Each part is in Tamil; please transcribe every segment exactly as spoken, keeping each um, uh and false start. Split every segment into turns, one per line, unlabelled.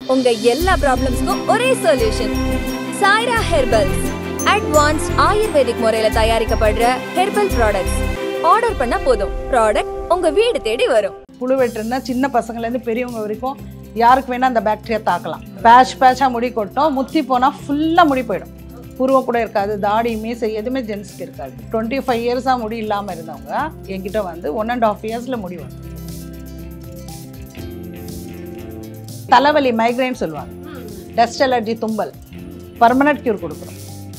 உங்க எல்லா ப்ராப்ளம்ஸ்க்கும் ஒரே solution. Saira herbals. Advanced ayurvedic முறையில தயாரிக்கப்படுற ஹெர்பல் ப்ராடக்ட்ஸ். ஆர்டர் பண்ணா போதும், ப்ராடக்ட் உங்க வீடு தேடி வரும்.
புழு வெட்டுனா சின்ன பசங்கள்லேருந்து பெரியவங்க வரைக்கும் யாருக்கு வேணால் அந்த பாக்டீரியா தாக்கலாம். பேட்ச் பேட்சாக முடி கொட்டும், முத்தி போனால் ஃபுல்லாக முடி போயிடும். புருவம் கூட இருக்காது, தாடி மீசை எதுவுமே ஜென்ஸ்க்கு இருக்காது. டுவெண்ட்டி ஃபைவ் இயர்ஸாக முடி இல்லாமல் இருந்தவங்க என்கிட்ட வந்து ஒன் அண்ட் ஆஃப் இயர்ஸில் முடி வரும். தலைவலி மைக்ரைன் சொல்லுவாங்க, டஸ்ட் அலர்ஜி, தும்பல், பர்மனன்ட் க்யூர் கொடுக்குறோம்.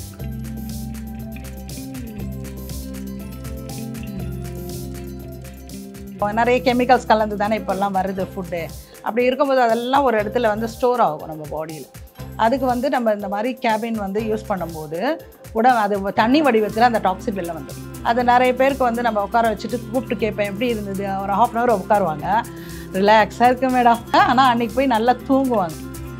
நிறைய கெமிக்கல்ஸ் கலந்து தானே இப்போல்லாம் வருது ஃபுட்டு. அப்படி இருக்கும்போது அதெல்லாம் ஒரு இடத்துல வந்து ஸ்டோர் ஆகும் நம்ம பாடியில். அதுக்கு வந்து நம்ம இந்த மாதிரி கேபின் வந்து யூஸ் பண்ணும்போது உடம்பு அது தண்ணி வடிவத்தில் அந்த டாக்ஸிக் வெளில வந்துடும். அது நிறைய பேருக்கு வந்து நம்ம உட்கார வச்சுட்டு கூப்பிட்டு கேட்பேன் எப்படி இருந்தது, ஒரு ஹாஃப் அன் ஹவர் உட்காருவாங்க, ரிலாக்ஸாக இருக்கு மேடம், ஆனால் அன்றைக்கி போய் நல்லா தூங்குவாங்க.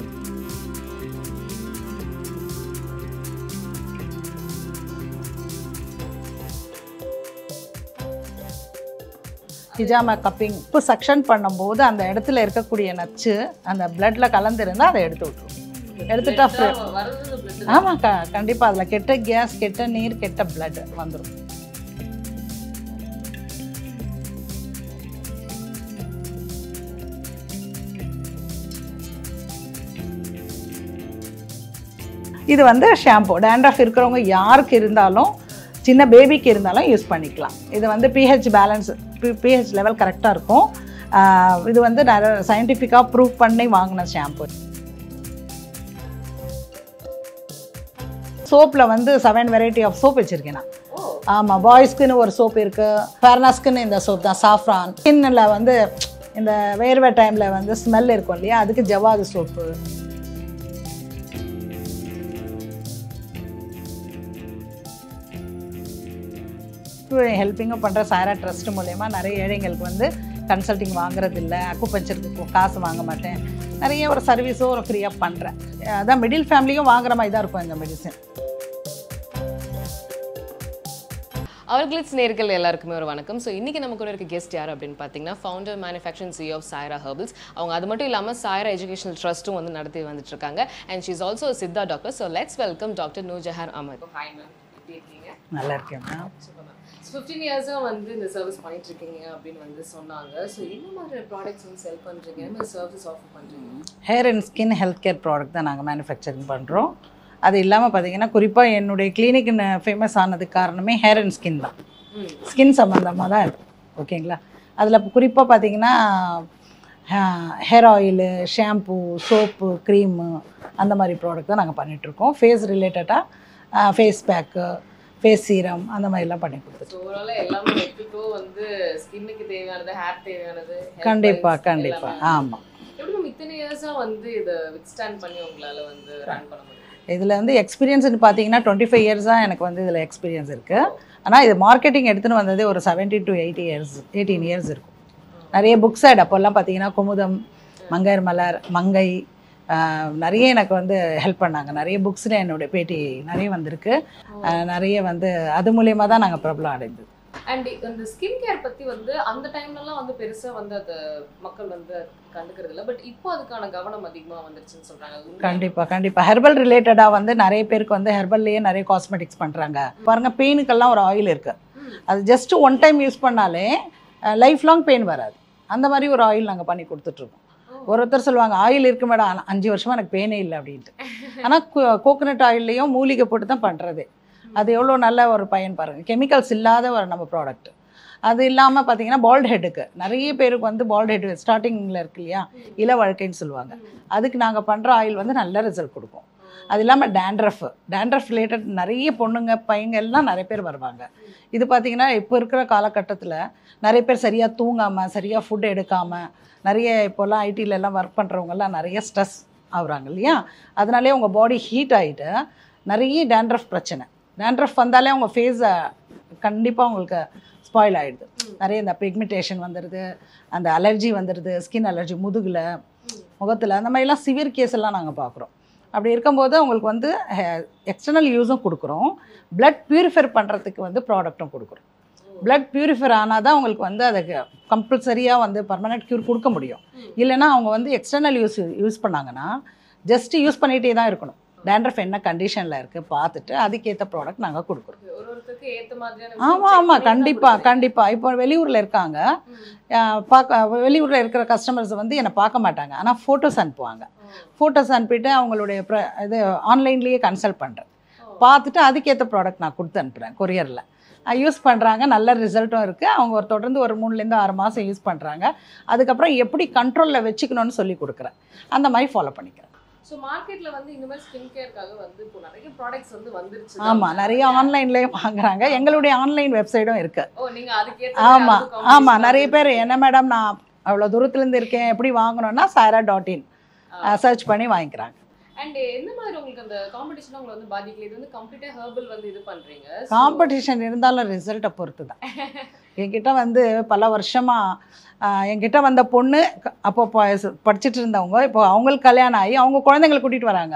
ஹிஜாமா கப்பிங் இப்போ சக்ஷன் பண்ணும்போது அந்த இடத்துல இருக்கக்கூடிய நச்சு அந்த பிளட்டில் கலந்துருந்தால் அதை எடுத்து விட்ருவோம். எடுத்துட்டா ஃப்ரீ. ஆமாம், க கண்டிப்பாக அதில் கெட்ட கேஸ், கெட்ட நீர், கெட்ட பிளட் வந்துடும். இது வந்து ஷாம்பு டேண்ட்ரஃப் இருக்கிறவங்க யாருக்கு இருந்தாலும், சின்ன பேபிக்கு இருந்தாலும் யூஸ் பண்ணிக்கலாம். இது வந்து பிஹெச் பேலன்ஸ், பிஹெச் லெவல் கரெக்டாக இருக்கும். இது வந்து நிறைய சயின்டிஃபிக்காக ப்ரூவ் பண்ணி வாங்கின ஷாம்பு. சோப்பில் வந்து செவன் வெரைட்டி ஆஃப் சோப் வச்சுருக்கேன் நான். ஆமாம், பாய்ஸ்க்குன்னு ஒரு சோப் இருக்குது, ஃபேர்னஸ்க்குன்னு இந்த சோப் தான், சாஃப்ரான். ஸ்கின்னில் வந்து இந்த வேர்வை டைமில் வந்து ஸ்மெல் இருக்கும் இல்லையா, அதுக்கு ஜவாது சோப்பு. ஹெல்ப்பிங்கும் பண்ணுற சாயரா ட்ரஸ்ட் மூலயமா நிறைய ஏழைங்களுக்கு வந்து கன்சல்டிங் வாங்குறது இல்லை, அக்குபஞ்சருக்கு காசு வாங்க மாட்டேன், நிறைய ஒரு சர்வீஸும் ஒரு ஃப்ரீயாக பண்ணுறேன். அதான் மிடில் ஃபேமிலியும் வாங்குற மாதிரி தான் இருக்கும் இந்த மெடிசன்.
AvalGlitz நேயர்கள் எல்லாருக்குமே ஒரு வணக்கம். ஸோ இன்றைக்கி நம்ம கூட இருக்க கெஸ்ட் யார் அப்படின்னு பார்த்தீங்கன்னா founder, manufacturing CEO of Saira herbals. அவங்க அது மட்டும் இல்லாமல் சாய்ரா எஜுகேஷனல் ட்ரஸ்ட்டும் வந்து நடத்தி வந்துட்டு இருக்காங்க. And she is also Siddha doctor. So let's welcome doctor Noorjahan Ahmed. Hi ma'am, எப்படி இருக்கீங்க?
நல்லா இருக்கேன் மேம்.
ஃபிஃப்டீன் இயர்ஸாக வந்து இந்த சர்வீஸ் பண்ணிட்டு இருக்கீங்க அப்படின்னு வந்து சொன்னாங்க. ஸோ என்ன மாதிரி ப்ராடக்ட்ஸ் வந்து செல் பண்ணுறீங்க, என்ன சர்வீஸ் ஆஃபர் பண்ணுறீங்க?
Hair and skin health care product தான் நாங்கள் மேனுஃபேக்சரிங் பண்ணுறோம். அது இல்லாமல் பார்த்தீங்கன்னா குறிப்பாக என்னுடைய கிளினிக்னு ஃபேமஸ் ஆனதுக்கு காரணமே ஹேர் அண்ட் ஸ்கின் தான். ஸ்கின் சம்மந்தமாக தான் இருக்குது, ஓகேங்களா. அதில் குறிப்பாக பார்த்தீங்கன்னா hair oil, shampoo, soap, cream, அந்த மாதிரி ப்ராடக்ட் தான் நாங்கள் பண்ணிகிட்ருக்கோம். ஃபேஸ் ரிலேட்டடாக ஃபேஸ் பேக்கு, ஃபேஸ் சீரம், அந்த மாதிரிலாம் பண்ணி கொடுத்துருக்கோம். கண்டிப்பாக கண்டிப்பாக ஆமாம். இதில் வந்து எக்ஸ்பீரியன்ஸ்னு பார்த்தீங்கன்னா டுவெண்ட்டி ஃபைவ் இயர்ஸாக எனக்கு வந்து இதில் எக்ஸ்பீரியன்ஸ் இருக்குது. ஆனால் இது மார்க்கெட்டிங் எடுத்துன்னு வந்ததே ஒரு seventeen to eighty years eighteen years இருக்கும். நிறைய புக்ஸ் ஆட் அப்போல்லாம் பார்த்தீங்கன்னா குமுதம், மங்கையர் மலர், மங்கை, நிறைய எனக்கு வந்து ஹெல்ப் பண்ணாங்க. நிறைய புக்ஸில் என்னுடைய பேட்டி நிறைய வந்திருக்கு. நிறைய வந்து அது மூலயமா தான் நாங்கள் பிரபலம் அடைந்தது.
அண்ட் இந்த ஸ்கின் கேர் பற்றி வந்து அந்த டைம்லலாம் வந்து பெருசாக வந்து அதை மக்கள் வந்து கண்டுக்கிறது இல்லை. பட் இப்போ அதுக்கான கவனம் அதிகமாக வந்துருச்சுன்னு சொல்கிறாங்க.
கண்டிப்பாக கண்டிப்பாக ஹெர்பல் ரிலேட்டடாக வந்து நிறைய பேருக்கு வந்து ஹெர்பல்லையே நிறைய காஸ்மெட்டிக்ஸ் பண்ணுறாங்க. பாருங்கள், பெயினுக்கெல்லாம் ஒரு ஆயில் இருக்குது, அது ஜஸ்ட் ஒன் டைம் யூஸ் பண்ணாலே லைஃப் லாங் பெயின் வராது. அந்த மாதிரி ஒரு ஆயில் நாங்கள் பண்ணி கொடுத்துட்ருக்கோம். ஒருத்தர் சொல்லுவாங்க ஆயில் இருக்கு மேடம், அஞ்சு வருஷமாக எனக்கு பெயினே இல்லை அப்படின்ட்டு. ஆனால் கோகோனட் ஆயில்லையும் மூலிகை போட்டு தான் பண்ணுறது. அது எவ்வளோ நல்ல ஒரு பயன் பாருங்கள், கெமிக்கல்ஸ் இல்லாத ஒரு நம்ம ப்ராடக்ட். அது இல்லாமல் பார்த்தீங்கன்னா பால்ட் ஹெட்டுக்கு நிறைய பேருக்கு வந்து பால்ட் ஹெட் ஸ்டார்டிங்கில் இருக்கு இல்லையா, இள வழக்கைன்னு சொல்லுவாங்க, அதுக்கு நாங்கள் பண்ணுற ஆயில் வந்து நல்ல ரிசல்ட் கொடுக்கும். அது இல்லாமல் டேண்ட்ரஃப் டேண்ட்ரஃப் ரிலேட்டட் நிறைய பொண்ணுங்க பையங்க எல்லாம் நிறைய பேர் வருவாங்க. இது பார்த்திங்கன்னா இப்போ இருக்கிற காலகட்டத்தில் நிறைய பேர் சரியாக தூங்காமல், சரியாக ஃபுட் எடுக்காமல், நிறைய இப்போல்லாம் ஐடியிலலாம் ஒர்க் பண்ணுறவங்கெல்லாம் நிறைய ஸ்ட்ரெஸ் ஆகுறாங்க இல்லையா. அதனாலே உங்கள் பாடி ஹீட் ஆகிட்டு நிறைய டேண்ட்ரஃப் பிரச்சனை. டேண்ட்ரஃப் வந்தாலே அவங்க ஃபேஸை கண்டிப்பாக உங்களுக்கு ஸ்பாயில் ஆகிடுது. நிறைய இந்த பிக்மெண்டேஷன் வந்துடுது, அந்த அலர்ஜி வந்துடுது, ஸ்கின் அலர்ஜி முதுகில், முகத்தில், அந்த மாதிரிலாம் சிவியர் கேஸ் எல்லாம் நாங்கள் பார்க்குறோம். அப்படி இருக்கும்போது அவங்களுக்கு வந்து எக்ஸ்டர்னல் யூஸும் கொடுக்குறோம், பிளட் பியூரிஃபை பண்ணுறதுக்கு வந்து ப்ராடக்ட்டும் கொடுக்குறோம். பிளட் பியூரிஃபை ஆனால் தான் உங்களுக்கு வந்து அதுக்கு கம்பல்சரியாக வந்து பர்மனெண்ட் க்யூர் கொடுக்க முடியும். இல்லைன்னா அவங்க வந்து எக்ஸ்டர்னல் யூஸ் யூஸ் பண்ணாங்கன்னா ஜஸ்ட் யூஸ் பண்ணிகிட்டே தான் இருக்கணும். டேண்ட்ரஃப் என்ன கண்டிஷனில் இருக்குது பார்த்துட்டு அதுக்கேற்ற ப்ராடக்ட் நாங்கள் கொடுக்குறோம். ஆமாம் ஆமாம் கண்டிப்பாக கண்டிப்பாக. இப்போ வெளியூரில் இருக்காங்க, பார்க்க வெளியூரில் இருக்கிற கஸ்டமர்ஸ் வந்து என்னை பார்க்க மாட்டாங்க, ஆனால் ஃபோட்டோஸ் அனுப்புவாங்க. ஃபோட்டோஸ் அனுப்பிட்டு அவங்களுடைய ப்ர இது ஆன்லைன்லேயே கன்சல்ட் பண்ணுறேன், பார்த்துட்டு அதுக்கேற்ற ப்ராடக்ட் நான் கொடுத்து அனுப்புகிறேன் கொரியரில். யூஸ் பண்ணுறாங்க, நல்ல ரிசல்ட்டும் இருக்குது. அவங்க ஒரு தொடர்ந்து ஒரு மூணுலேருந்து ஆறு மாதம் யூஸ் பண்ணுறாங்க. அதுக்கப்புறம் எப்படி கண்ட்ரோலில் வச்சுக்கணும்னு சொல்லி கொடுக்குறேன், அந்த மாதிரி ஃபாலோ பண்ணிக்கிறேன்.
ஸோ மார்க்கெட்டில் வந்து இந்த மாதிரி ஸ்கின் கேருக்காக வந்து இப்போ நிறைய ப்ராடக்ட்ஸ் வந்து வந்துருச்சு.
ஆமாம், நிறைய ஆன்லைன்லேயே வாங்குறாங்க. எங்களுடைய ஆன்லைன் வெப்சைட்டும் இருக்குது.
ஓ, நீங்கள் அதுக்கேற்ற
ஆமாம் ஆமாம் நிறைய பேர் என்ன மேடம் நான் அவ்வளோ தூரத்துலேருந்து இருக்கேன் எப்படி வாங்கணும்னா சாரா டாட் இன் சர்ச் பண்ணி வாங்கிக்கிறாங்க.
அண்ட் எந்த மாதிரி உங்களுக்கு அந்த காம்படிஷன் உங்களை வந்து பாதிக்கல? இது வந்து கம்ப்ளீட்டாக ஹெர்பல் வந்து இது பண்ணுறீங்க.
காம்படிஷன் இருந்தாலும் ரிசல்ட்டை பொறுத்து தான். என்கிட்ட வந்து பல வருஷமாக என்கிட்ட வந்த பொண்ணு அப்போ படிச்சுட்டு இருந்தவங்க இப்போ அவங்களுக்கு கல்யாணம் ஆகி அவங்க குழந்தைங்களை கூட்டிகிட்டு வராங்க.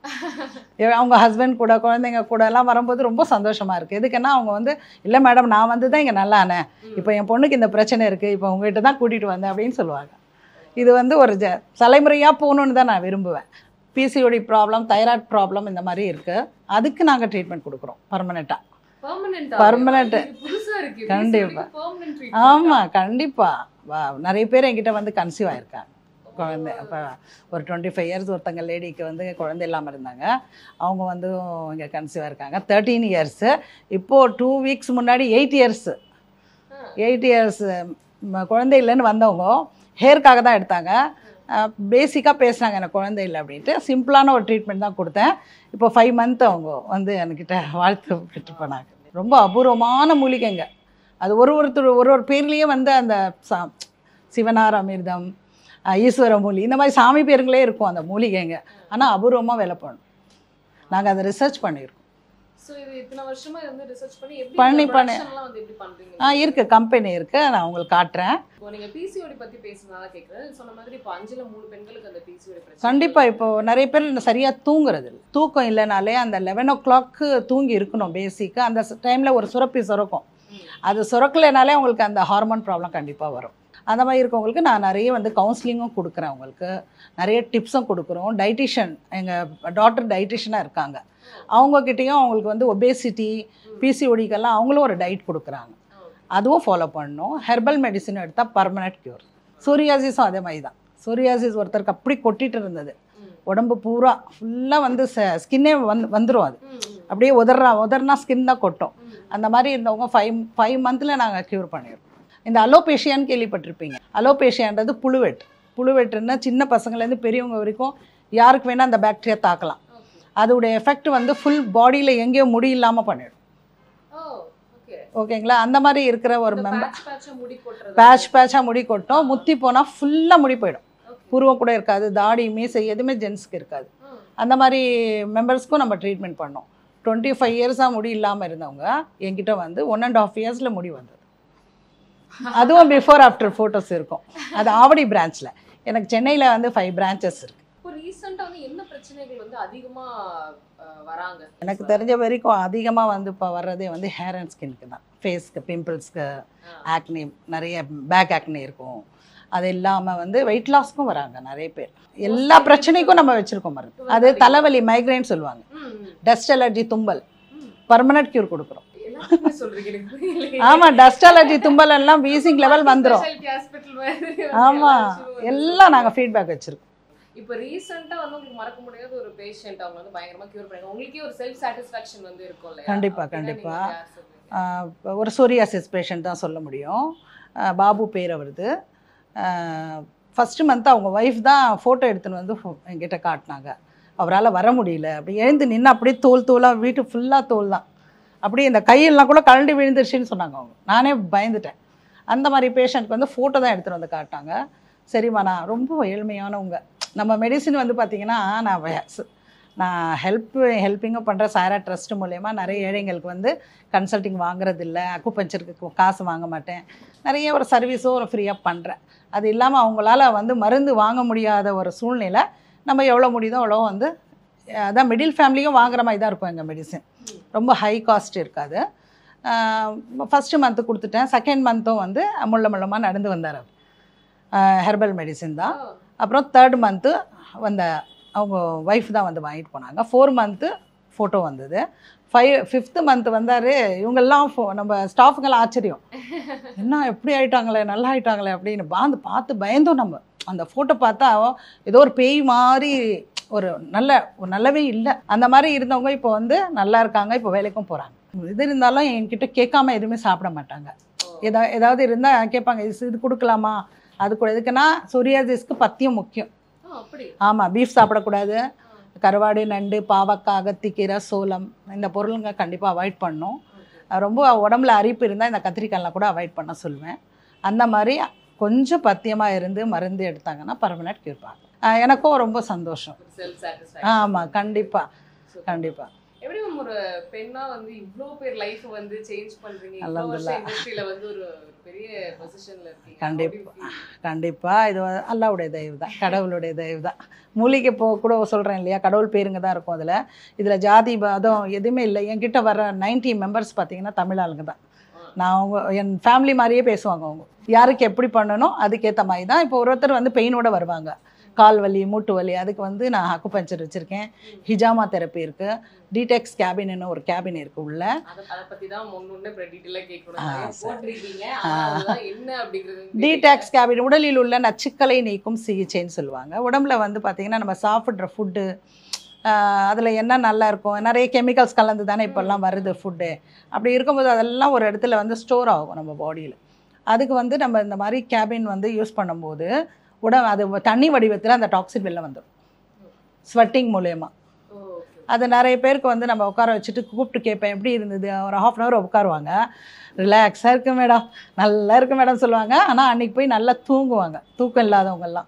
அவங்க ஹஸ்பண்ட் கூட குழந்தைங்க கூட எல்லாம் வரும்போது ரொம்ப சந்தோஷமாக இருக்குது. எதுக்குன்னா அவங்க வந்து இல்லை மேடம் நான் வந்து தான் இங்கே நல்லானே, இப்போ என் பொண்ணுக்கு இந்த பிரச்சனை இருக்குது, இப்போ உங்ககிட்ட தான் கூட்டிகிட்டு வந்தேன் அப்படின்னு சொல்லுவாங்க. இது வந்து ஒரு ஜ தலைமுறையாக போகணுன்னு தான் நான் விரும்புவேன். பிசிஓடி ப்ராப்ளம், தைராய்டு ப்ராப்ளம் இந்த மாதிரி இருக்குது, அதுக்கு நாங்கள் ட்ரீட்மெண்ட் கொடுக்குறோம் பர்மனெண்ட்டாக. பர்மனெண்ட் கண்டிப்பாக. ஆமாம் கண்டிப்பாக. நிறைய பேர் என்கிட்ட வந்து கன்சீவ் ஆகிருக்காங்க குழந்தை. இப்போ ஒரு டுவெண்ட்டி ஃபைவ் இயர்ஸ் ஒருத்தங்க லேடிக்கு வந்து குழந்தை இல்லாமல் இருந்தாங்க, அவங்க வந்து இங்கே கன்சீவாக இருக்காங்க. தேர்ட்டீன் இயர்ஸு இப்போது டூ வீக்ஸ் முன்னாடி எயிட் இயர்ஸு எயிட் இயர்ஸு குழந்தை இல்லைன்னு வந்தவங்க ஹேருக்காக தான் எடுத்தாங்க. பேசிக்காக பேசுனாங்க எனக்கு குழந்தை இல்லை அப்படின்ட்டு. சிம்பிளான ஒரு ட்ரீட்மெண்ட் தான் கொடுத்தேன். இப்போ ஃபைவ் மந்த் அவங்க வந்து என்கிட்ட வாழ்த்து பெற்று போனாங்க. ரொம்ப அபூர்வமான மூலிகைங்க அது. ஒரு ஒருத்தர் ஒரு ஒரு பேர்லேயே வந்து அந்த சா சிவனார் அமிர்தம், ஈஸ்வர மூலி, இந்த மாதிரி சாமி பேருங்களே இருக்கும் அந்த மூலிகைங்க. ஆனால் அபூர்வமாக வேலை பண்ணணும். நாங்கள் அதை ரிசர்ச் பண்ணியிருக்கோம். பண்ணி பண்ணி ஆ இருக்குது, கம்பெனி இருக்குது, நான் உங்களுக்கு காட்டுறேன். கண்டிப்பாக. இப்போது நிறைய பேர் சரியாக தூங்குறது இல்லை. தூக்கம் இல்லைனாலே அந்த லெவன் ஓ கிளாக்கு தூங்கி இருக்கணும் பேசிக்காக. அந்த டைமில் ஒரு சுரப்பி சுரக்கும், அது சுரக்கலைனாலே உங்களுக்கு அந்த ஹார்மோன் ப்ராப்ளம் கண்டிப்பாக வரும். அந்த மாதிரி இருக்கவங்களுக்கு நான் நிறைய வந்து கவுன்சிலிங்கும் கொடுக்குறேன், அவங்களுக்கு நிறைய டிப்ஸும் கொடுக்குறோம். டைட்டிஷியன் எங்கள் டாக்டர் டைட்டிஷியனாக இருக்காங்க, அவங்கக்கிட்டேயும் அவங்களுக்கு வந்து ஒபேசிட்டி பிசிஓடிக்கெல்லாம் அவங்களும் ஒரு டயட் கொடுக்குறாங்க, அதுவும் ஃபாலோ பண்ணணும். ஹெர்பல் மெடிசன் எடுத்தால் பர்மனெண்ட் க்யூர். சோரியாசிஸும் அதே மாதிரி தான். சோரியாசிஸ் ஒருத்தருக்கு அப்படி கொட்டிகிட்டு இருந்தது, உடம்பு பூரா ஃபுல்லாக வந்து ஸ்கின்னே வந்து வந்துடும், அது அப்படியே உதறா உதறினா ஸ்கின் தான் கொட்டும். அந்த மாதிரி இருந்தவங்க ஃபைவ் ஃபைவ் மந்தில் நாங்கள் க்யூர் பண்ணிடுறோம். இந்த அலோபேஷியான்னு கேள்விப்பட்டிருப்பீங்க. அலோபேஷியான்றது புழுவெட்டு. புழுவெட்டுன்னா சின்ன பசங்கள்லேருந்து பெரியவங்க வரைக்கும் யாருக்கு வேணால் அந்த பாக்டீரியா தாக்கலாம். அதோடைய எஃபெக்ட் வந்து ஃபுல் பாடியில் எங்கேயோ முடி இல்லாமல் பண்ணிடும். ஓகேங்களா? அந்த மாதிரி இருக்கிற ஒரு மெம்பர் பேட்ச் பேட்சாக முடி கொட்டும். முத்தி போனால் ஃபுல்லாக முடி போயிடும், புருவம் கூட இருக்காது, தாடி மீசை எதுவுமே ஜென்ஸ்க்கு இருக்காது. அந்த மாதிரி மெம்பர்ஸ்க்கும் நம்ம ட்ரீட்மெண்ட் பண்ணோம். டுவெண்ட்டி ஃபைவ் இயர்ஸாக முடி இல்லாமல் இருந்தவங்க என்கிட்ட வந்து ஒன் அண்ட் ஆஃப் இயர்ஸில் முடி வந்தது. அதுவும் பிஃபோர் ஆஃப்டர் ஃபோட்டோஸ் இருக்கும். அது ஆவடி பிரான்ச்சில். எனக்கு சென்னையில் வந்து ஃபைவ் பிரான்ச்சஸ் இருக்குது. எனக்கு தெரிஞ்ச வரைக்கும் அதிகமாக வந்து இப்போ வர்றதே வந்து ஹேர் அண்ட் ஸ்கின்க்கு தான். ஃபேஸ்க்கு, பிம்பிள்ஸ்க்கு, ஆக்னி, நிறைய பேக் ஆக்னி இருக்கும். அது இல்லாமல் வந்து வெயிட் லாஸ்க்கும் வராங்க நிறைய பேர். எல்லா பிரச்சனைக்கும் நம்ம வச்சுருக்கோம் மருந்து. அது தலைவலி, மைக்ரைன் சொல்லுவாங்க, டஸ்ட் அலர்ஜி, தும்பல், பர்மனெண்ட் க்யூர் கொடுக்குறோம். ஆமா, டஸ்ட் அலர்ஜி, தும்பல் எல்லாம் வீசிங் லெவல் வந்துரும். ஆமா, எல்லாம் நாங்க ஃபீட்பேக் வச்சிருக்கோம்.
இப்போ ரீசன்ட்டா வந்து உங்களுக்கு மறக்க முடியாத ஒரு பேஷண்ட் அவங்க வந்து பயங்கரமா கியூர் பண்ணாங்க, உங்களுக்கே ஒரு செல்ஃப் சாட்டிஸ்ஃபேக்ஷன் வந்து இருக்கும்ல?
கண்டிப்பா கண்டிப்பா. ஒரு சோரியாசிஸ் பேஷண்ட் தான் சொல்ல முடியும். பாபு பேர் அவருது. ஃபஸ்ட்டு மந்த் அவங்க ஒய்ஃப் தான் ஃபோட்டோ எடுத்துன்னு வந்து என்கிட்ட காட்டினாங்க. அவரால் வர முடியல, அப்படி எழுந்து நின்று அப்படியே தோல் தோலாக, வீட்டு ஃபுல்லாக தோல் தான், அப்படியே இந்த கையெல்லாம் கூட கழண்டு விழுந்துருச்சுன்னு சொன்னாங்க அவங்க. நானே பயந்துட்டேன். அந்த மாதிரி பேஷண்ட்க்கு வந்து ஃபோட்டோ தான் எடுத்துகிட்டு வந்து காட்டாங்க. சரிம்மா, நான் ரொம்ப ஏழ்மையானவங்க. நம்ம மெடிசின் வந்து பார்த்திங்கன்னா நான் நான் ஹெல்ப் ஹெல்ப்பிங்கும் பண்ணுற சாரா ட்ரஸ்ட் மூலயமா நிறைய ஏழைங்களுக்கு வந்து கன்சல்டிங் வாங்குறதில்ல, அக்குபஞ்சருக்கு காசு வாங்க மாட்டேன், நிறைய ஒரு சர்வீஸும் ஒரு ஃப்ரீயாக பண்ணுறேன். அது இல்லாமல் அவங்களால வந்து மருந்து வாங்க முடியாத ஒரு சூழ்நிலை, நம்ம எவ்வளோ முடியுதோ அவ்வளோ வந்து அதான் மிடில் ஃபேமிலியும் வாங்குற மாதிரி தான் இருக்கும் எங்கள் மெடிசின். ரொம்ப ஹை காஸ்ட் இருக்காது. ஃபஸ்ட்டு மந்த்து கொடுத்துட்டேன். செகண்ட் மந்த்தும் வந்து முள்ள முள்ளமாக நடந்து வந்தார். ஹெர்பல் மெடிசின் தான். அப்புறம் தேர்ட் மந்த்து வந்த அவங்க ஒய்ஃப் தான் வந்து வாங்கிட்டு போனாங்க. ஃபோர் மந்த்து ஃபோட்டோ வந்தது. ஃபைவ் ஃபிஃப்த்து மந்த் வந்தார். இவங்கெல்லாம் ஃபோ நம்ம ஸ்டாஃபுங்கெல்லாம் ஆச்சரியம், என்ன எப்படி ஆகிட்டாங்களே, நல்லா ஆகிட்டாங்களே அப்படின்னு பாந்து பார்த்து பயந்தோம். நம்ம அந்த ஃபோட்டோ பார்த்தா ஏதோ ஒரு பேய் மாதிரி ஒரு நல்ல ஒரு நல்லவே இல்லை. அந்த மாதிரி இருந்தவங்க இப்போ வந்து நல்லா இருக்காங்க, இப்போ வேலைக்கும் போகிறாங்க. இது இருந்தாலும் என்கிட்ட கேட்காம எதுவுமே சாப்பிட மாட்டாங்க. எதா ஏதாவது இருந்தால் கேட்பாங்க, இது இது கொடுக்கலாமா, அது கூட எதுக்குன்னா சொரியாசிஸ்க்கு பத்தியம் முக்கியம். ஆமாம், பீஃப் சாப்பிடக்கூடாது, கருவாடு, நண்டு, பாவக்காய், அகத்திக்கீரை, சோளம் இந்த பொருளுங்க கண்டிப்பாக அவாய்ட் பண்ணணும். ரொம்ப உடம்புல அரிப்பு இருந்தால் இந்த கத்திரிக்காயெலாம் கூட அவாய்ட் பண்ண சொல்லுவேன். அந்த மாதிரி கொஞ்சம் பத்தியமாக இருந்து மருந்து எடுத்தாங்கன்னா பர்மனெண்ட் கேட்பாங்க. எனக்கும் ரொம்ப சந்தோஷம். ஆமாம், கண்டிப்பாக கண்டிப்பாக.
எப்படி ஒரு பெண்ணா வந்து இவ்ளோ பேர் லைஃப் வந்து சேஞ்ச் பண்றீங்க, இவ்ளோ வருஷம் இண்டஸ்ட்ரியில வந்து ஒரு பெரிய பொசிஷன்ல இருக்கீங்க.
கண்டிப்பா கண்டிப்பா இது அல்லாஹ்வுடைய தயவு தான், கடவுளுடைய தயவு தான். மூலிகை போ கூட சொல்றேன் இல்லையா, கடவுள் பேருங்க தான் இருக்கும் அதுல. இதுல ஜாதி மதம் எதுவுமே இல்லை. என்கிட்ட வர நைன்டி மெம்பர்ஸ் பார்த்தீங்கன்னா தமிழ் ஆளுங்க தான். நான் அவங்க என் ஃபேமிலி மாதிரியே பேசுவாங்க. அவங்க யாருக்கு எப்படி பண்ணணும் அதுக்கேற்ற மாதிரி தான். இப்போ ஒருத்தர் வந்து பெயினோட வருவாங்க, கால் வலி, மூட்டு வலி, அதுக்கு வந்து நான் அக்குபஞ்சர் வச்சுருக்கேன். ஹிஜாமா தெரப்பி இருக்குது, டீடெக்ஸ் கேபின்னு ஒரு கேபின் இருக்குது உள்ள. டீடாக்ஸ் கேபின் உடலில் உள்ள நச்சுக்களை நீக்கும் சிகிச்சைன்னு சொல்லுவாங்க. உடம்புல வந்து பார்த்திங்கன்னா நம்ம சாப்பிட்ற ஃபுட்டு அதில் என்ன நல்லா இருக்கும், நிறைய கெமிக்கல்ஸ் கலந்து தானே இப்போல்லாம் வருது ஃபுட்டு. அப்படி இருக்கும்போது அதெல்லாம் ஒரு இடத்துல வந்து ஸ்டோர் ஆகும் நம்ம பாடியில். அதுக்கு வந்து நம்ம இந்த மாதிரி கேபின் வந்து யூஸ் பண்ணும்போது உடம்பு அது தண்ணி வடிவத்தில் அந்த டாக்ஸின் வெளில வந்துடும் ஸ்வெட்டிங் மூலயமா. அது நிறைய பேருக்கு வந்து நம்ம உட்கார வச்சுட்டு கூப்பிட்டு கேட்பேன் எப்படி இருந்தது, ஒரு ஹாஃப் அன் ஹவர் உட்காருவாங்க, ரிலாக்ஸாக இருக்கு மேடம், நல்லா இருக்கு மேடம் சொல்லுவாங்க. ஆனால் அன்றைக்கி போய் நல்லா தூங்குவாங்க, தூக்கம் இல்லாதவங்கெல்லாம்.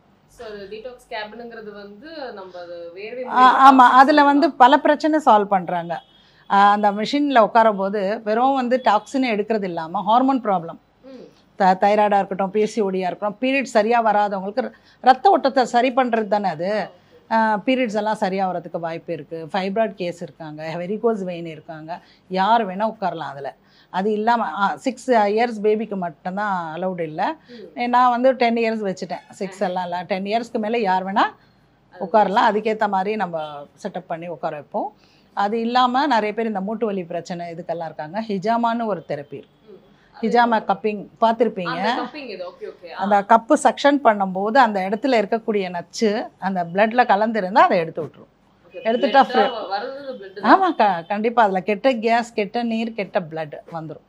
ஆமாம், அதில் வந்து பல பிரச்சனை சால்வ் பண்ணுறாங்க. அந்த மிஷினில் உட்காரும் போது வெறும் வந்து டாக்ஸினை எடுக்கிறது இல்லாமல் ஹார்மோன் ப்ராப்ளம், த தைராய்டாக இருக்கட்டும், பிசிஓடியாக இருக்கட்டும், பீரியட்ஸ் சரியாக வராதவங்களுக்கு ரத்த ஓட்டத்தை சரி பண்ணுறது தானே அது. பீரியட்ஸ் எல்லாம் சரியாக வரதுக்கு வாய்ப்பு இருக்குது. ஃபைப்ராய்ட் கேஸ் இருக்காங்க, வெரிகோஸ் வெயின் இருக்காங்க, யார் வேணால் உட்காரலாம் அதில். அது இல்லாமல் சிக்ஸ் இயர்ஸ் பேபிக்கு மட்டும்தான் அலௌடு இல்லை. நான் வந்து டென் இயர்ஸ் வச்சுட்டேன், சிக்ஸ் எல்லாம் இல்லை, டென் இயர்ஸ்க்கு மேலே யார் வேணால் உட்காரலாம். அதுக்கேற்ற மாதிரி நம்ம செட்டப் பண்ணி உட்கார வைப்போம். அது இல்லாமல் நிறைய பேர் இந்த மூட்டு வலி பிரச்சனை இதுக்கெல்லாம் இருக்காங்க. ஹிஜாமான்னு ஒரு தெரப்பி இருக்குது. ஹிஜாமா கப்பிங் பார்த்துருப்பீங்க. அந்த கப்பு சக்ஷன் பண்ணும்போது அந்த இடத்துல இருக்கக்கூடிய நச்சு அந்த பிளட்ல கலந்துருந்தால் அதை எடுத்து விட்டுரும். எடுத்துட்டா ஆமாம், க கண்டிப்பாக அதில் கெட்ட கேஸ், கெட்ட நீர், கெட்ட பிளட் வந்துடும்.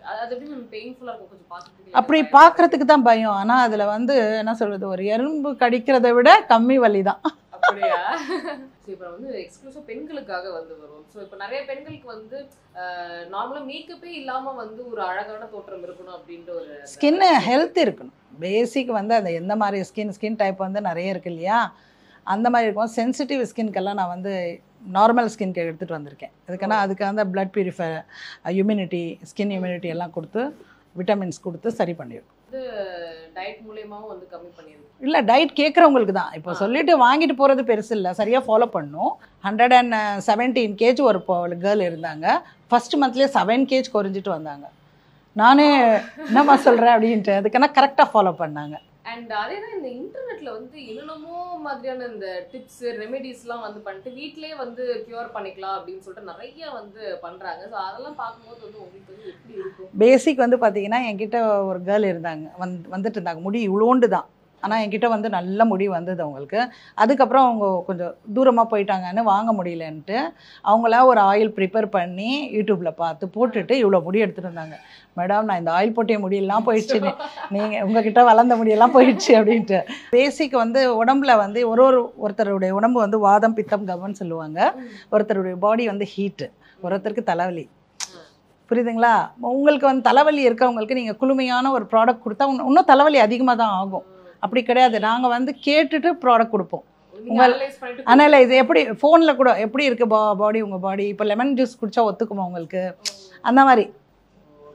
அப்படி பார்க்குறதுக்கு தான் பயம். ஆனால் அதில் வந்து என்ன சொல்கிறது, ஒரு எறும்பு கடிக்கிறத விட கம்மி வலி தான்.
இப்போ வந்து எக்ஸ்க்ளூசிவ் பெண்களுக்காக வந்து வரும். ஸோ இப்போ நிறைய பெண்களுக்கு வந்து நார்மலாக மேக்கப்பே இல்லாமல் வந்து ஒரு அழகான தோற்றம் இருக்கணும் அப்படின்ற ஒரு
ஸ்கின்னு ஹெல்த் இருக்கணும். பேசிக் வந்து அந்த எந்த மாதிரி ஸ்கின் ஸ்கின் டைப் வந்து நிறைய இருக்கு இல்லையா, அந்த மாதிரி இருக்கும். சென்சிட்டிவ் ஸ்கின்க்கெல்லாம் நான் வந்து நார்மல் ஸ்கின்க்கு எடுத்துகிட்டு வந்திருக்கேன். அதுக்கான அதுக்கு வந்து blood purify, immunity, skin immunity எல்லாம் கொடுத்து விட்டமின்ஸ் கொடுத்து சரி பண்ணியிருக்கோம்.
டயட் மூலமாவும் வந்து கம்மி பண்ணிருக்கு.
இல்லை, டயட் கேட்குறவங்களுக்கு தான். இப்போ சொல்லிட்டு வாங்கிட்டு போகிறது பெருசு இல்லை, சரியாக ஃபாலோ பண்ணும். ஹண்ட்ரட் அண்ட் செவன்டீன் கேஜ் ஒரு கேர்ள் இருந்தாங்க. ஃபஸ்ட் மந்த்லேயே செவன் கேஜ் குறைஞ்சிட்டு வந்தாங்க. நானே என்னம்மா சொல்கிறேன் அப்படின்ட்டு, அதுக்கான கரெக்டாக ஃபாலோ பண்ணாங்க.
அண்ட் அதே தான் இந்த இன்டர்நெட்ல வந்து என்னென்னமோ மாதிரியான இந்த டிப்ஸ் ரெமெடிஸ்லாம் வந்து பண்ணிட்டு வீட்டிலேயே வந்து கியூர் பண்ணிக்கலாம் அப்படின்னு சொல்லிட்டு நிறைய வந்து பண்ணுறாங்க. ஸோ அதெல்லாம் பார்க்கும்போது வந்து உங்களுக்கு வந்து எப்படி இருக்கும்?
பேசிக் வந்து பார்த்தீங்கன்னா என்கிட்ட ஒரு கேர்ள் இருந்தாங்க, வந்து வந்துட்டு இருந்தாங்க. முடி இவ்வளோண்டு தான், ஆனால் என்கிட்ட வந்து நல்ல முடி வந்தது அவங்களுக்கு. அதுக்கப்புறம் அவங்க கொஞ்சம் தூரமாக போயிட்டாங்கன்னு வாங்க முடியலன்ட்டு அவங்கள ஒரு ஆயில் ப்ரிப்பேர் பண்ணி யூடியூப்பில் பார்த்து போட்டுட்டு இவ்வளோ முடி எடுத்துகிட்டு இருந்தாங்க. மேடம், நான் இந்த ஆயில் போட்டிய முடியெல்லாம் போயிடுச்சு, நீங்கள் உங்ககிட்ட வளர்ந்த முடியெல்லாம் போயிடுச்சு அப்படின்ட்டு. பேசிக் வந்து உடம்புல வந்து ஒரு ஒரு ஒருத்தருடைய உடம்பு வந்து வாதம், பித்தம், கவன்னு சொல்லுவாங்க. ஒருத்தருடைய பாடி வந்து ஹீட்டு, ஒருத்தருக்கு தலைவலி. புரியுதுங்களா? உங்களுக்கு வந்து தலைவலி இருக்கவங்களுக்கு நீங்கள் குளுமையான ஒரு ப்ராடக்ட் கொடுத்தா இன்னும் தலைவலி அதிகமாக தான் ஆகும். அப்படி கிடையாது, நாங்கள் வந்து கேட்டுட்டு ப்ராடக்ட் கொடுப்போம். உங்கள் அனலைஸ் எப்படி ஃபோனில் கூட எப்படி இருக்குது பா பாடி உங்கள் பாடி இப்போ லெமன் ஜூஸ் குடித்தா ஒத்துக்குமா உங்களுக்கு, அந்த மாதிரி.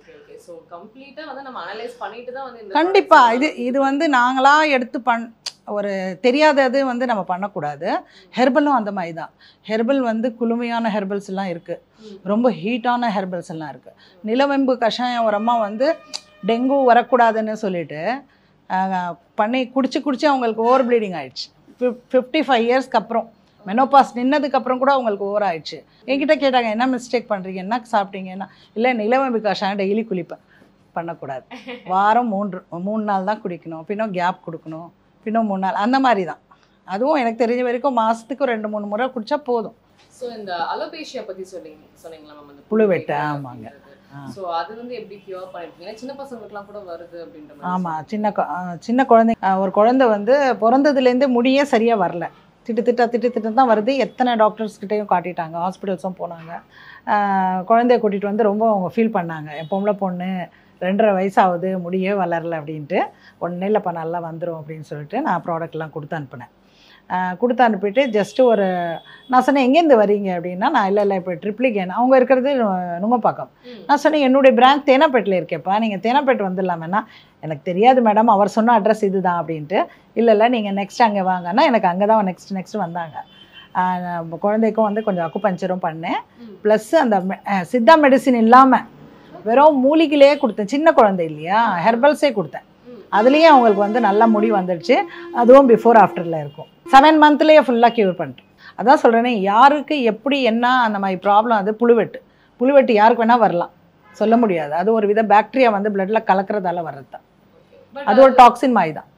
சோ கம்ப்ளீட்டா வந்து நம்ம அனலைஸ் பண்ணிட்டு தான் வந்து இந்த
கண்டிப்பா இது இது வந்து நாங்களா எடுத்து பண் ஒரு தெரியாதது வந்து நம்ம பண்ணக்கூடாது. ஹெர்பலும் அந்த மாதிரி தான். ஹெர்பல் வந்து குளுமையான ஹெர்பல்ஸ் எல்லாம் இருக்குது, ரொம்ப ஹீட்டான ஹெர்பல்ஸ் எல்லாம் இருக்குது. நிலவேம்பு கஷாயம் ஒரு அம்மா வந்து டெங்கு வரக்கூடாதுன்னு சொல்லிட்டு பண்ணி குடிச்சு குடிச்சு அவங்களுக்கு ஓவர் ப்ளீடிங் ஆயிடுச்சு. ஃபிஃப்டி ஃபைவ் இயர்ஸ்க்கு அப்புறம் மெனோபாஸ் நின்னதுக்கப்புறம் கூட அவங்களுக்கு ஓவர் ஆயிடுச்சு. என்கிட்ட கேட்டாங்க என்ன மிஸ்டேக் பண்ணுறீங்க, என்ன சாப்பிட்டீங்கன்னா, இல்லை நிலவேம்பு கஷாயம் டெய்லி குளிப்பேன். பண்ணக்கூடாது, வாரம் மூன்று மூணு நாள் தான் குடிக்கணும், பின்னும் கேப் கொடுக்கணும், பின்னும் மூணு நாள் அந்த மாதிரி தான். அதுவும் எனக்கு தெரிஞ்ச வரைக்கும் மாதத்துக்கு ரெண்டு மூணு முறை குடித்தா போதும்.
ஸோ இந்த அலோபேஷியா பற்றி சொல்லிங்க சொன்னீங்களா மேம், அந்த
புழுவெட்டு? ஆமாங்க.
ஸோ அது வந்து எப்படி கியூர் பண்ணிருக்கீங்க? சின்ன பசங்களுக்குலாம் கூட வருது அப்படின்ற மாதிரி.
ஆமாம், சின்ன சின்ன குழந்தை ஒரு குழந்தை வந்து பிறந்ததுலேருந்து முடியே சரியாக வரல, திட்டு திட்டா திட்டு திட்டு தான் வருது. எத்தனை டாக்டர்ஸ்கிட்டையும் காட்டிட்டாங்க, ஹாஸ்பிட்டல்ஸும் போனாங்க. குழந்தைய கூட்டிகிட்டு வந்து ரொம்ப அவங்க ஃபீல் பண்ணாங்க, என் பொம்பளை பொண்ணு ரெண்டரை வயசாகுது முடியே வளரல அப்படின்ட்டு. ஒன்றே இல்லைப்பா நல்லா வந்துடும் அப்படின்னு சொல்லிட்டு நான் ப்ராடக்ட்லாம் கொடுத்து அனுப்பினேன். கொடுத்து அனுப்பிட்டு ஜஸ்ட்டு ஒரு நான் சொன்னேன் எங்கேருந்து வரீங்க அப்படின்னா, நான் இல்லை இல்லை இப்போ ட்ரிப்ளிகேன் அவங்க இருக்கிறது நுங்கப்பாக்கம். நான் சொன்னேன் என்னுடைய பிரான்ச் தேனாப்பேட்டில் இருக்கேப்பா, நீங்கள் தேனாப்பேட் வந்துடலாமேன்னா, எனக்கு தெரியாது மேடம், அவர் சொன்ன அட்ரஸ் இது தான் அப்படின்ட்டு. இல்லை இல்லை நீங்கள் நெக்ஸ்ட் அங்கே வாங்கன்னா எனக்கு அங்கே தான் நெக்ஸ்ட் நெக்ஸ்ட் வந்தாங்க. குழந்தைக்கும் வந்து கொஞ்சம் அக்குபஞ்சரும் பண்ணேன், ப்ளஸ் அந்த சித்தா மெடிசின் இல்லாமல் வெறும் மூலிகையிலே கொடுத்தேன். சின்ன குழந்தை இல்லையா, ஹெர்பல்ஸே கொடுத்தேன். அதுலேயே அவங்களுக்கு வந்து நல்ல முடி வந்துடுச்சு. அதுவும் பிஃபோர் ஆஃப்டரில் இருக்கும். செவன் மந்த்லேயே ஃபுல்லாக க்யூர் பண்ணிட்டேன். அதான் சொல்கிறேனே, யாருக்கு எப்படி என்ன அந்த மாதிரி ப்ராப்ளம். அது புழுவெட்டு புழுவெட்டு யாருக்கு வேணால் வரலாம், சொல்ல முடியாது. அது ஒரு வித பாக்டீரியா வந்து பிளட்டில் கலக்கிறதால வர்றது தான். அது ஒரு டாக்ஸின் மாதிரி தான்.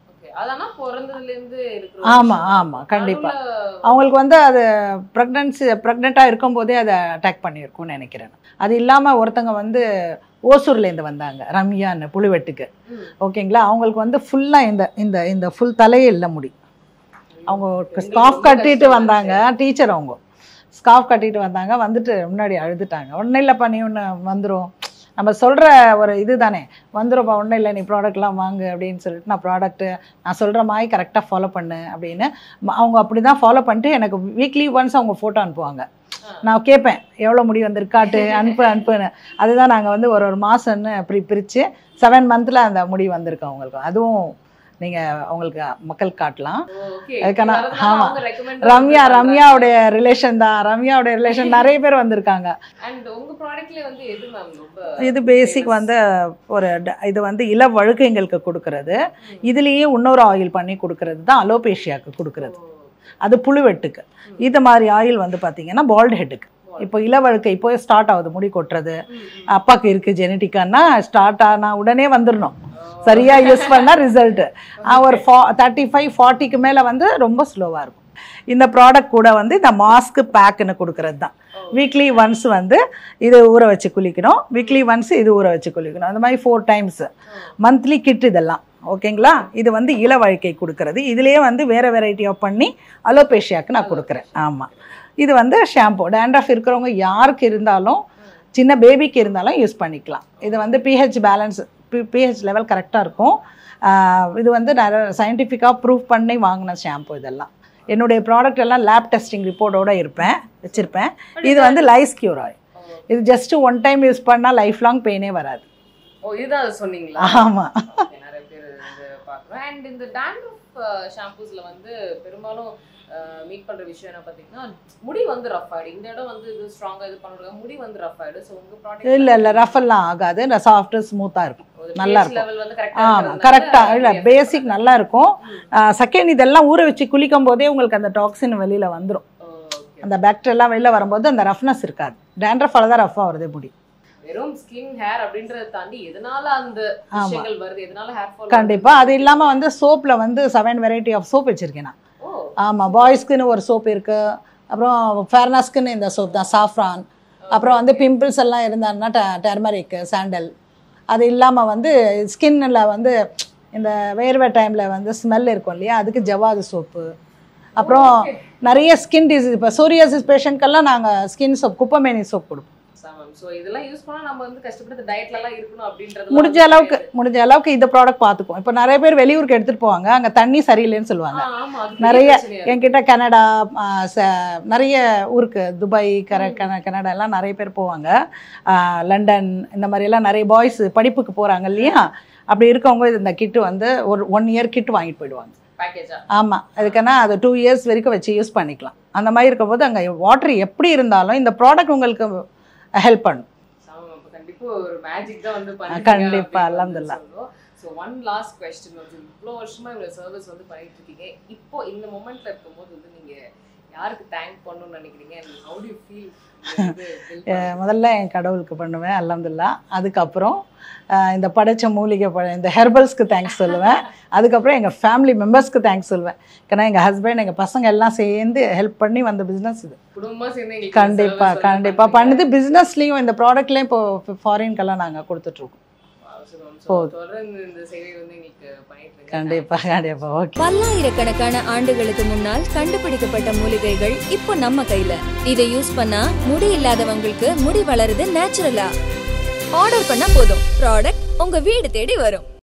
ஆமாம் ஆமாம் கண்டிப்பாக. அவங்களுக்கு வந்து அது ப்ரெக்னன்சி ப்ரெக்னெண்ட்டாக இருக்கும்போதே அதை அட்டாக் பண்ணியிருக்கும்னு நினைக்கிறேன். அது இல்லாமல் ஒருத்தங்க வந்து ஓசூர்லேருந்து வந்தாங்க, ரம்யான்னு, புழுவெட்டுக்கு. ஓகேங்களா, அவங்களுக்கு வந்து ஃபுல்லாக இந்த இந்த இந்த ஃபுல் தலையே இல்லை முடி. அவங்க ஸ்கார்ஃப் கட்டிட்டு வந்தாங்க, டீச்சர். அவங்க ஸ்கார்ஃப் கட்டிட்டு வந்தாங்க, வந்துட்டு முன்னாடி அழுதுட்டாங்க. ஒன்றும் இல்லைப்பா நீ ஒன்று வந்துடும், நம்ம சொல்கிற ஒரு இது தானே, வந்துடும்ப்பா ஒன்றும் இல்லை நீ ப்ராடக்ட்லாம் வாங்கு அப்படின்னு சொல்லிட்டு நான் ப்ராடக்ட்டு நான் சொல்கிற மாதிரி கரெக்டாக ஃபாலோ பண்ணு அப்படின்னு. அவங்க அப்படி தான் ஃபாலோ பண்ணிட்டு எனக்கு வீக்லி ஒன்ஸ் அவங்க ஃபோட்டோ அனுப்புவாங்க. நான் கேட்பேன் எவ்வளோ முடி வந்திருக்காட்டு, அனுப்பு அனுப்புன்னு. அதுதான் நாங்கள் வந்து ஒரு ஒரு மாதம்னு அப்படி பிரித்து செவன் மந்தில் அந்த முடி வந்திருக்கு அவங்களுக்கு. அதுவும் நீங்கள் அவங்களுக்கு மக்கள் காட்டலாம். அதுக்கான ஆமாம், ரம்யா ரம்யாவுடைய ரிலேஷன் தான். ரம்யாவுடைய ரிலேஷன் நிறைய பேர் வந்திருக்காங்க. இது பேசிக் வந்து ஒரு இது வந்து இள வழுக்கைங்களுக்கு கொடுக்கறது. இதுலேயே இன்னொரு ஆயில் பண்ணி கொடுக்கறது தான் அலோபேஷியாவுக்கு கொடுக்கறது. அது புழுவெட்டுக்கு. இது மாதிரி ஆயில் வந்து பார்த்தீங்கன்னா பால்ட் ஹெட்டுக்கு. இப்போ இளவழுக்கை இப்போ ஸ்டார்ட் ஆகுது, முடி கொட்டுறது. அப்பாவுக்கு இருக்குது ஜெனட்டிக்கான்னா ஸ்டார்ட் ஆனால் உடனே வந்துடணும், சரியாக யூஸ் பண்ணால் ரிசல்ட்டு. ஒரு ஃபா தேர்ட்டி ஃபைவ் ஃபார்ட்டிக்கு மேலே வந்து ரொம்ப ஸ்லோவாக இருக்கும். இந்த ப்ராடக்ட் கூட வந்து இந்த மாஸ்க்கு பேக்குன்னு கொடுக்கறது தான். வீக்லி ஒன்ஸ் வந்து இது ஊற வச்சு குளிக்கணும், வீக்லி ஒன்ஸ் இது ஊற வச்சு குளிக்கணும். அந்த மாதிரி ஃபோர் டைம்ஸ் மந்த்லி கிட் இதெல்லாம். ஓகேங்களா, இது வந்து இளவழுக்கை கொடுக்கறது. இதுலேயே வந்து வேறு வெரைட்டி ஆஃப் பண்ணி அலோபேஷியாவுக்கு நான் கொடுக்குறேன். ஆமாம், இது வந்து ஷாம்பு. டேண்ட்ரஃப் இருக்கிறவங்க யாருக்கு இருந்தாலும், சின்ன பேபிக்கு இருந்தாலும் யூஸ் பண்ணிக்கலாம். இது வந்து பிஹெச் பேலன்ஸ், பிஹெச் லெவல் கரெக்டாக இருக்கும். இது வந்து நிறைய சயின்டிஃபிக்காக ப்ரூவ் பண்ணி வாங்கின ஷாம்பு. இதெல்லாம் என்னுடைய ப்ராடக்ட் எல்லாம் லேப் டெஸ்டிங் ரிப்போர்ட்டோடு இருப்பேன் வச்சுருப்பேன். இது வந்து லைஸ் க்யூர் ஆயில். இது ஜஸ்ட்டு ஒன் டைம் யூஸ் பண்ணால் லைஃப் லாங் பெயினே வராது.
ஓ, இதுதான் அது சொன்னீங்களா?
ஆமாம்.
நிறைய பேர் வந்து பார்க்குறோம். அண்ட் இந்த டேண்ட்ரஃப் ஷாம்பூஸில் வந்து பெரும்பாலும் மீட் பண்ணுற விஷயம் என்ன பார்த்தீங்கன்னா, முடி வந்து ரஃப் ஆகிடும். இந்த இடம் வந்து இது ஸ்ட்ராங்காக இது பண்ணுறாங்க, முடி வந்து ரஃப் ஆகிடும். ஸோ உங்கள் ப்ராடக்ட்
இல்லை இல்லை ரஃபெல்லாம் ஆகாது, சாஃப்ட்டு ஸ்மூத்தாக இருக்கும், நல்லா இருக்கும். ஆமாம் கரெக்டாக. இல்லை பேசிக் நல்லா இருக்கும். செகண்ட் இதெல்லாம் ஊற வச்சு குளிக்கும் போதே உங்களுக்கு அந்த டாக்ஸின் வெளியில் வந்துடும். அந்த பாக்டீரியெல்லாம் வெளியில் வரும்போது அந்த ரஃப்னஸ் இருக்காது. டேண்ட்ரஃபால தான் ரஃப்பாக வருது முடி.
வெறும் ஸ்கின் ஹேர் அப்படின்றத தாண்டி எதனால அந்த விஷயங்கள் வருது, எதனால ஹேர் ஃபால்?
கண்டிப்பா. அது இல்லாம வந்து சோப்ல வந்து செவன் வெரைட்டி ஆஃப் சோப் வச்சிருக்கேன் நான். ஆமா, பாய்ஸ்க்குன்னு ஒரு சோப் இருக்கு, அப்புறம் ஃபேர்னஸ்க்குன்னு இந்த சோப் தான், சாஃப்ரான். அப்புறம் வந்து பிம்பிள்ஸ் எல்லாம் இருந்தாங்கன்னா டர்மரிக், சாண்டல். அது இல்லாம வந்து ஸ்கின்ல வந்து இந்த வேர்வை டைம்ல வந்து ஸ்மெல் இருக்கும் இல்லையா, அதுக்கு ஜவாது சோப்பு. அப்புறம் நிறைய ஸ்கின் டிசீஸ், இப்போ சோரியாசிஸ் பேஷண்ட்கெல்லாம் நாங்கள் ஸ்கின் சோப், குப்பமேனி சோப் கொடுப்போம்.
சோ இதெல்லாம் யூஸ் பண்ணா நம்ம வந்து கஷ்டப்பட்டு டயட்ல எல்லாம் இருக்கணும் அப்படின்றது
முடிஞ்ச அளவுக்கு முடிஞ்ச அளவுக்கு இந்த ப்ராடக்ட் பார்த்துக்குவோம். இப்போ நிறைய பேர் வெளியூருக்கு எடுத்துட்டு போவாங்க, அங்கே தண்ணி சரியில்லைன்னு சொல்லுவாங்க. நிறைய என்கிட்ட கனடா நிறைய ஊருக்கு துபாய் கர கனடா எல்லாம் நிறைய பேர் போவாங்க, லண்டன் இந்த மாதிரியெல்லாம் நிறைய பாய்ஸ் படிப்புக்கு போகிறாங்க இல்லையா. அப்படி இருக்கவங்க இந்த கிட்டு வந்து ஒரு ஒன் இயர் கிட் வாங்கிட்டு போயிடுவாங்க. ஆமாம், அதுக்குன்னா அது டூ இயர்ஸ் வரைக்கும் வச்சு யூஸ் பண்ணிக்கலாம். அந்த மாதிரி இருக்கும்போது அங்கே வாட்டர் எப்படி இருந்தாலும் இந்த ப்ராடக்ட் உங்களுக்கு ஹெல்ப் பண்ணும். கண்டிப்பா அல்ஹம்துலில்லாஹ்.
சோ ஒன் லாஸ்ட் क्वेश्चन வந்து இவ்வளவு வருஷமா இந்த சர்வீஸ் வந்து பண்ணிட்டு இருக்கீங்க, இப்போ இந்த மொமெண்ட்ல இருக்கும்போது வந்து நீங்க யாருக்கு தேங்க் பண்ணணும்னு நினைக்கிறீங்க? how do you feel?
முதல்ல என் கடவுளுக்கு பண்ணுவேன் அல்ஹம்துலில்லாஹ். அதுக்கப்புறம் இந்த படைச்ச மூலிகை பழ இந்த ஹெர்பல்ஸ்க்கு தேங்க்ஸ் சொல்லுவேன். அதுக்கப்புறம் எங்கள் ஃபேமிலி மெம்பர்ஸ்க்கு தேங்க்ஸ் சொல்லுவேன். ஏன்னா எங்கள் ஹஸ்பண்ட் எங்கள் பசங்க எல்லாம் சேர்ந்து ஹெல்ப் பண்ணி வந்த பிஸ்னஸ் இது. கண்டிப்பாக கண்டிப்பாக பண்ணுது. பிஸ்னஸ்லேயும் இந்த ப்ராடக்ட்லேயும் இப்போ ஃபாரின்கெல்லாம் நாங்கள் கொடுத்துட்ருக்கோம். கண்டிப்பாக கண்டிப்பாக ஓகே.
பல்லாயிரக்கணக்கான ஆண்டுகளுக்கு முன்னால் கண்டுபிடிக்கப்பட்ட மூலிகைகள் இப்போ நம்ம கையில. இதை யூஸ் பண்ணா முடி இல்லாதவங்களுக்கு முடி வளருது நேச்சுரலா. ஆர்டர் பண்ணா போதும், ப்ராடக்ட் உங்க வீடு தேடி வரும்.